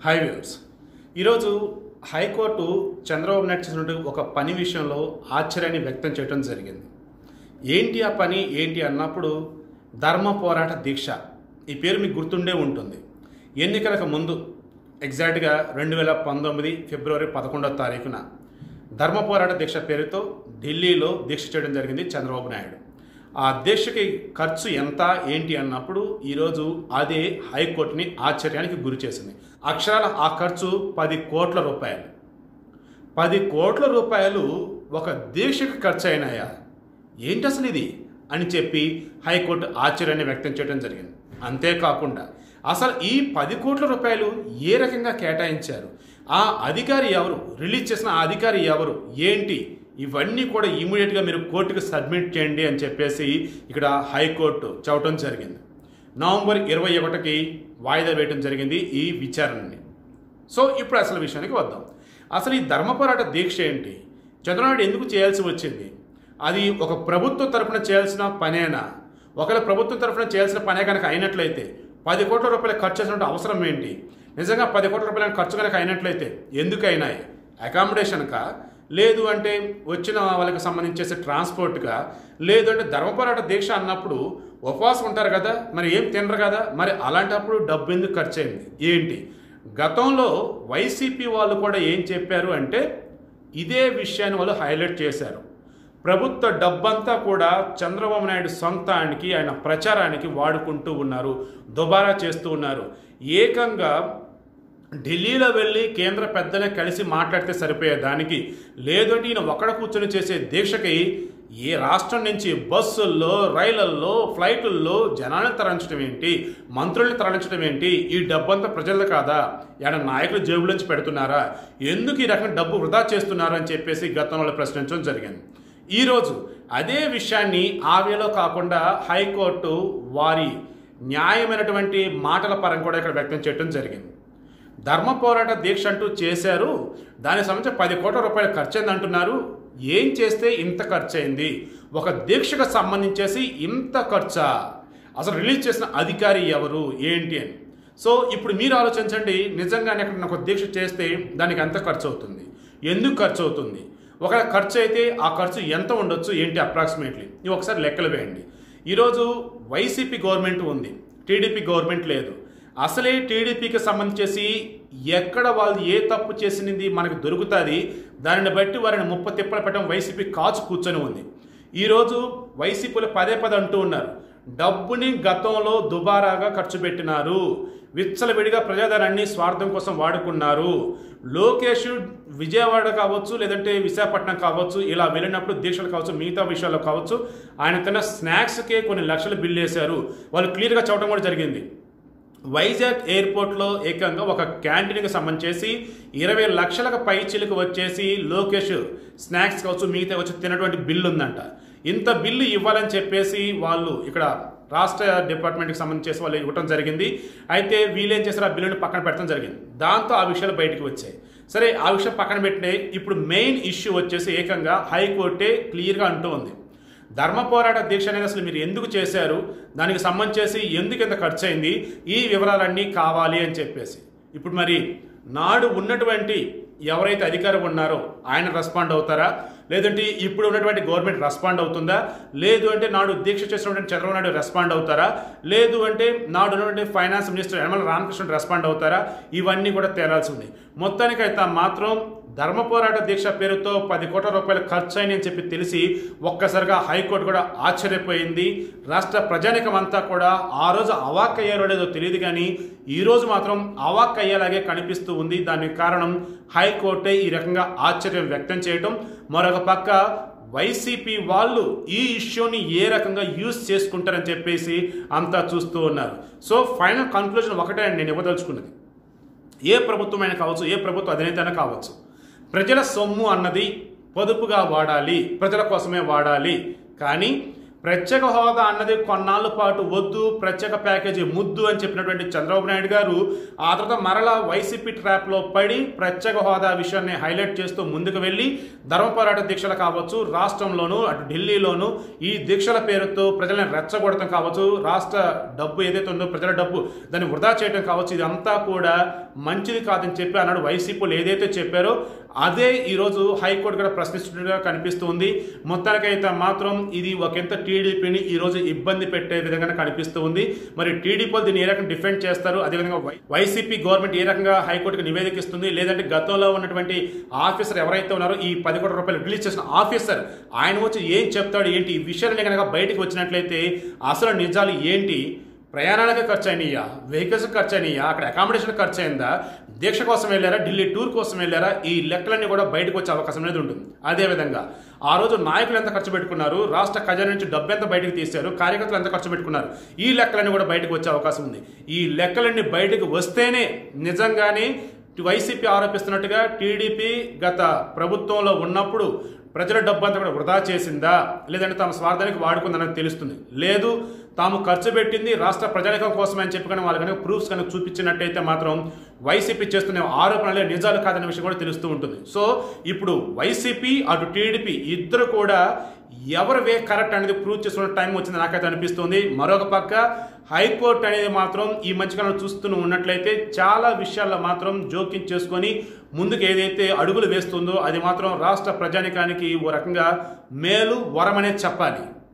High viewers, ఈరోజు high court Chandrababu Naidu చేసినటువంటి ఒక పని విషయంలో ఆశ్చర్యాన్ని వ్యక్తం చేయడం జరిగింది. ఏంటి ఆ పని ఏంటి అన్నప్పుడు ధర్మ పోరాట దీక్ష. ఈ పేరు మీకు గుర్తుండే ఉంటుంది. ఎన్నికలకు ముందు ఎగ్జాక్ట్గా 2019 ఫిబ్రవరి 11వ తారీఖున ధర్మ పోరాట దీక్ష పేరుతో ఢిల్లీలో దీక్ష చేయడం జరిగింది చంద్రబాబు నాయుడు. ఆ దీక్షకి ఖర్చు ఎంత ఏంటి అన్నప్పుడు ఈరోజు అదే హైకోర్టుని ఆశ్చర్యానికి గురి చేసింది. అక్షరాల ఆ ఖర్చు 10 కోట్ల రూపాయలు. 10 కోట్ల రూపాయలు ఒక దీక్షకి ఖర్చు అయినాయా? ఏంటి అసలు ఇది అని చెప్పి హైకోర్టు ఆశ్చర్యాన్ని వ్యక్తం చేయడం జరిగింది. అంతేకాకుండా అసలు ఈ 10 కోట్ల రూపాయలు ఏ రకంగా కేటాయించారు, ఆ అధికారి ఎవరు, రిలీజ్ చేసిన ఆ అధికారి ఎవరు, ఏంటి, ఇవన్నీ కూడా ఇమీడియట్గా మీరు కోర్టుకు సబ్మిట్ చేయండి అని చెప్పేసి ఇక్కడ హైకోర్టు చెప్పడం జరిగింది. నవంబర్ 21కి వాయిదా వేయడం జరిగింది ఈ విచారణని. సో ఇప్పుడు అసలు విషయానికి వద్దాం. అసలు ఈ ధర్మ పోరాట దీక్ష ఏంటి, చంద్రబాబు ఎందుకు చేయాల్సి వచ్చింది, అది ఒక ప్రభుత్వం తరఫున చేయాల్సిన పనేనా? ఒకవేళ ప్రభుత్వం తరఫున చేయాల్సిన పనే కనుక అయినట్లయితే 10 కోట్ల రూపాయలు ఖర్చు చేసినట్టు అవసరం ఏంటి? నిజంగా 10 కోట్ల రూపాయల ఖర్చు కనుక అయినట్లయితే ఎందుకు అయినాయి? అకామిడేషన్కా, లేదు అంటే వచ్చిన వాళ్ళకి సంబంధించేసి ట్రాన్స్పోర్ట్గా, లేదు అంటే ధర్మ పోరాట దీక్ష అన్నప్పుడు ఉపవాసం ఉంటారు కదా, మరి ఏం తినరు కదా, మరి అలాంటప్పుడు డబ్బు ఎందుకు ఖర్చు అయింది ఏంటి? గతంలో వైసీపీ వాళ్ళు కూడా ఏం చెప్పారు అంటే ఇదే విషయాన్ని వాళ్ళు హైలైట్ చేశారు. ప్రభుత్వ డబ్బంతా కూడా చంద్రబాబు నాయుడు సొంతానికి, ఆయన ప్రచారానికి వాడుకుంటూ ఉన్నారు, దుబారా చేస్తూ ఉన్నారు. ఏకంగా ఢిల్లీలో వెళ్ళి కేంద్ర పెద్దలే కలిసి మాట్లాడితే సరిపోయేదానికి, లేదంటే ఈయన ఒక్కడ కూర్చొని చేసే దీక్షకి ఏ రాష్ట్రం నుంచి బస్సుల్లో, రైళ్లల్లో, ఫ్లైట్ల్లో జనాలను తరలించడం ఏంటి, మంత్రుల్ని తరలించడం ఏంటి? ఈ డబ్బంతా ప్రజలది కాదా? ఏమైనా నాయకులు జేబులోంచి పెడుతున్నారా? ఎందుకు ఈ రకం డబ్బు వృధా చేస్తున్నారు అని చెప్పేసి గతంలో ప్రశ్నించడం జరిగింది. ఈరోజు అదే విషయాన్ని ఆవేలో కాకుండా హైకోర్టు వారి న్యాయమైనటువంటి మాటల పరంగా కూడా ఇక్కడ వ్యక్తం చేయడం జరిగింది. ధర్మ పోరాట దీక్ష అంటూ చేశారు, దానికి సంబంధించి 10 కోట్ల రూపాయలు ఖర్చు అయింది అంటున్నారు. ఏం చేస్తే ఇంత ఖర్చు అయింది? ఒక దీక్షకు సంబంధించేసి ఇంత ఖర్చా? అసలు రిలీజ్ చేసిన అధికారి ఎవరు ఏంటి అని. సో ఇప్పుడు మీరు ఆలోచించండి, నిజంగానే అక్కడ ఒక దీక్ష చేస్తే దానికి ఎంత ఖర్చు అవుతుంది, ఎందుకు ఖర్చు అవుతుంది, ఒకవేళ ఖర్చు అయితే ఆ ఖర్చు ఎంత ఉండొచ్చు ఏంటి అప్రాక్సిమేట్లీ ఇవి ఒకసారి లెక్కలు వేయండి. ఈరోజు వైసీపీ గవర్నమెంట్ ఉంది, టీడీపీ గవర్నమెంట్ లేదు. అసలే టీడీపీకి సంబంధించేసి ఎక్కడ వాళ్ళు ఏ తప్పు చేసినది మనకు దొరుకుతుంది, దానిని బట్టి వారిని ముప్ప తిప్పలు పెట్టడం వైసీపీ కాచు కూర్చొని ఉంది. ఈరోజు వైసీపీలు పదే అంటూ ఉన్నారు, డబ్బుని గతంలో దుబారాగా ఖర్చు పెట్టినారు, విచ్చలవిడిగా ప్రజాధనాన్ని స్వార్థం కోసం వాడుకున్నారు. లోకేష్ విజయవాడ కావచ్చు, లేదంటే విశాఖపట్నం కావచ్చు, ఇలా వెళ్ళినప్పుడు దీక్షలు కావచ్చు, మిగతా విషయాల్లో కావచ్చు, ఆయన తిన్న స్నాక్స్కే కొన్ని లక్షలు బిల్లు వేశారు. వాళ్ళు క్లియర్గా చెప్పడం కూడా జరిగింది. వైజాగ్ ఎయిర్పోర్ట్లో ఏకంగా ఒక క్యాంటీన్కి సంబంధించి 20 లక్షలకు పై చిలుకు వచ్చేసి లోకేష్ స్నాక్స్ కావచ్చు, మిగతా వచ్చి తినటువంటి బిల్లు ఉందంట. ఇంత బిల్లు ఇవ్వాలని చెప్పేసి వాళ్ళు ఇక్కడ రాష్ట్ర డిపార్ట్మెంట్కి సంబంధించి వాళ్ళు ఇవ్వడం జరిగింది. అయితే వీళ్ళేం చేశారు, ఆ బిల్లుని పక్కన పెట్టడం జరిగింది. దాంతో ఆ విషయాలు బయటకు వచ్చాయి. సరే, ఆ విషయం పక్కన పెట్టినే ఇప్పుడు మెయిన్ ఇష్యూ వచ్చేసి ఏకంగా హైకోర్టే క్లియర్గా అంటూ ఉంది, ధర్మ పోరాట దీక్ష అనేది అసలు మీరు ఎందుకు చేశారు, దానికి సంబంధించి ఎందుకు ఇంత ఖర్చు అయింది, ఈ వివరాలన్నీ కావాలి అని చెప్పేసి. ఇప్పుడు మరి నాడు ఉన్నటువంటి ఎవరైతే అధికారం ఉన్నారో ఆయన రెస్పాండ్ అవుతారా, లేదంటే ఇప్పుడు ఉన్నటువంటి గవర్నమెంట్ రెస్పాండ్ అవుతుందా, లేదు అంటే నాడు దీక్ష చేసినటువంటి చంద్రబాబు నాయుడు రెస్పాండ్ అవుతారా, లేదు అంటే నాడు ఉన్నటువంటి finance minister Yanamala Ramakrishna respond అవుతారా? ఇవన్నీ కూడా తేలాల్సి ఉంది. మొత్తానికైతే మాత్రం ధర్మ పోరాట దీక్ష పేరుతో 10 కోట్ల రూపాయలు ఖర్చు అయినాయని చెప్పి తెలిసి ఒక్కసారిగా హైకోర్టు కూడా ఆశ్చర్యపోయింది. రాష్ట్ర ప్రజానికం అంతా కూడా ఆ రోజు అవాక్ అయ్యారో లేదో తెలియదు, కానీ ఈరోజు మాత్రం అవాక్ అయ్యేలాగే కనిపిస్తూ ఉంది. దానికి కారణం హైకోర్టే ఈ రకంగా ఆశ్చర్యం వ్యక్తం చేయటం. మరొక పక్క వైసీపీ వాళ్ళు ఈ ఇష్యూని ఏ రకంగా యూజ్ చేసుకుంటారని చెప్పేసి అంతా చూస్తూ ఉన్నారు. సో ఫైనల్ కన్క్లూజన్ ఒకటే అండి నేను ఇవ్వదలుచుకున్నది, ఏ ప్రభుత్వమైనా కావచ్చు, ఏ ప్రభుత్వ అధినేత అయినా కావచ్చు, ప్రజల సొమ్ము అన్నది పొదుపుగా వాడాలి, ప్రజల కోసమే వాడాలి. కానీ ప్రత్యేక హోదా అన్నది కొన్నాళ్ళ పాటు వద్దు, ప్రత్యేక ప్యాకేజీ ముద్దు అని చెప్పినటువంటి చంద్రబాబు నాయుడు గారు ఆ తర్వాత మరలా వైసీపీ ట్రాప్లో పడి ప్రత్యేక హోదా విషయాన్ని హైలైట్ చేస్తూ ముందుకు వెళ్ళి ధర్మ పోరాట దీక్షలు కావచ్చు, రాష్ట్రంలోనూ అటు ఢిల్లీలోనూ ఈ దీక్షల పేరుతో ప్రజలను రెచ్చగొడటం కావచ్చు, రాష్ట్ర డబ్బు ఏదైతే ఉందో ప్రజల డబ్బు దాన్ని వృధా చేయడం కావచ్చు, ఇదంతా కూడా మంచిది కాదని చెప్పి అన్నాడు. వైసీపీలు ఏదైతే చెప్పారో అదే ఈరోజు హైకోర్టు కూడా ప్రశ్నిస్తున్నట్టుగా కనిపిస్తుంది. మొత్తానికైతే మాత్రం ఇది ఒకంత టీడీపీని ఈరోజు ఇబ్బంది పెట్టే విధంగా కనిపిస్తూ ఉంది. మరి టీడీపీలు దీన్ని ఏ రకంగా డిఫెండ్ చేస్తారు, అదేవిధంగా వైసీపీ గవర్నమెంట్ ఏ రకంగా హైకోర్టుకు నివేదిక ఇస్తుంది, లేదంటే గతంలో ఉన్నటువంటి ఆఫీసర్ ఎవరైతే ఉన్నారో ఈ 10 కోట్ల రూపాయలు రిలీజ్ చేసిన ఆఫీసర్ ఆయన వచ్చి ఏం చెప్తాడు ఏంటి, ఈ విషయాన్ని కనుక బయటకు వచ్చినట్లయితే అసలు నిజాలు ఏంటి, ప్రయాణానికి ఖర్చు అయినాయా, వెహికల్స్ ఖర్చు అయినాయా, అక్కడ అకామిడేషన్ ఖర్చు అయిందా, దీక్ష కోసం వెళ్ళారా, ఢిల్లీ టూర్ కోసం వెళ్ళారా, ఈ లెక్కలన్నీ కూడా బయటకు వచ్చే అవకాశం అనేది ఉంటుంది. అదేవిధంగా ఆ రోజు నాయకులు ఎంత ఖర్చు పెట్టుకున్నారు, రాష్ట్ర ఖజానా నుంచి డబ్బు ఎంత బయటకు తీశారు, కార్యకర్తలు ఎంత ఖర్చు పెట్టుకున్నారు, ఈ లెక్కలన్నీ కూడా బయటకు వచ్చే అవకాశం ఉంది. ఈ లెక్కలన్నీ బయటకు వస్తేనే నిజంగానే వైసీపీ ఆరోపిస్తున్నట్టుగా టీడీపీ గత ప్రభుత్వంలో ఉన్నప్పుడు ప్రజల డబ్బు అంతా కూడా వృధా చేసిందా, లేదంటే తమ స్వార్థానికి వాడుకుందన్నది తెలుస్తుంది. లేదు తాము ఖర్చు పెట్టింది రాష్ట్ర ప్రజానికం కోసమే అని చెప్పి కానీ వాళ్ళు కనుక ప్రూఫ్స్ కనుక చూపించినట్టయితే మాత్రం వైసీపీ చేస్తున్న ఆరోపణలే నిజాలు కాదనే విషయం కూడా తెలుస్తూ ఉంటుంది. సో ఇప్పుడు వైసీపీ అటు టీడీపీ ఇద్దరు కూడా ఎవరు వే కరెక్ట్ అనేది ప్రూవ్ చేసుకున్న టైం వచ్చింది నాకైతే అనిపిస్తుంది. మరొక పక్క హైకోర్టు అనేది మాత్రం ఈ మధ్యకాలంలో చూస్తూ ఉన్నట్లయితే చాలా విషయాల్లో మాత్రం జోక్యం చేసుకొని ముందుకు ఏదైతే అడుగులు వేస్తుందో అది మాత్రం రాష్ట్ర ప్రజానికానికి ఓ రకంగా మేలు వరమనే చెప్పాలి.